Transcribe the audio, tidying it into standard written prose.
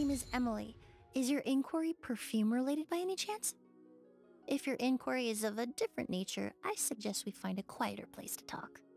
name is Emily. Is your inquiry perfume related by any chance? If your inquiry is of a different nature, I suggest we find a quieter place to talk.